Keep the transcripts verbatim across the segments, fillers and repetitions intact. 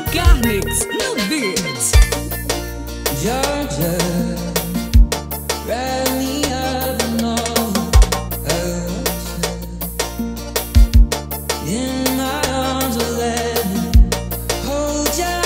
KarnyX no beat. Georgia, wrap me up in all ocean. In my arms I'll let me hold ya.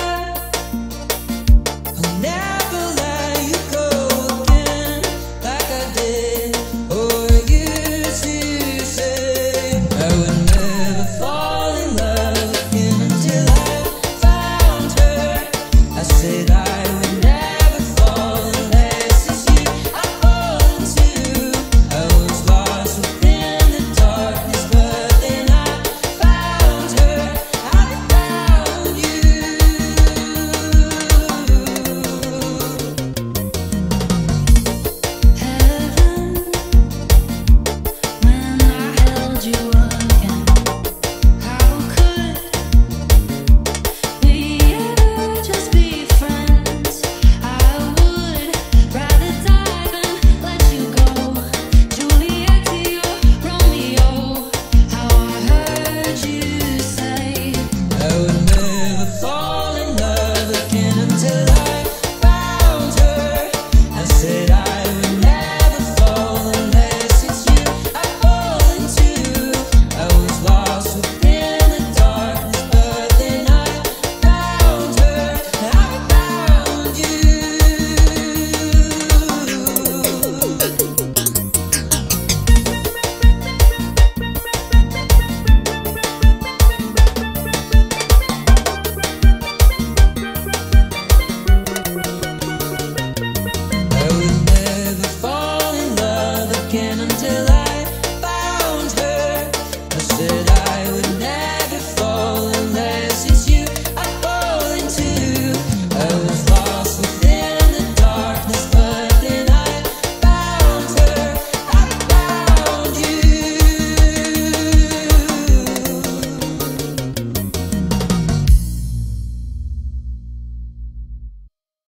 I'll never let you go again like I did or used to say. I would never fall in love again until I found her. I said I would never fall unless it's you I fall into. I was lost within the darkness, but then I found her. I found you. Heaven, when I held you again, how could we ever just be friends? I would rather die than let you go. Juliet to your Romeo, how I heard you say. I would never fall in love again until I found her. I said I would never fall unless it's you I fall into. I was lost within the darkness, but then I found her. I found you. I would never fall in love again until I found her. I said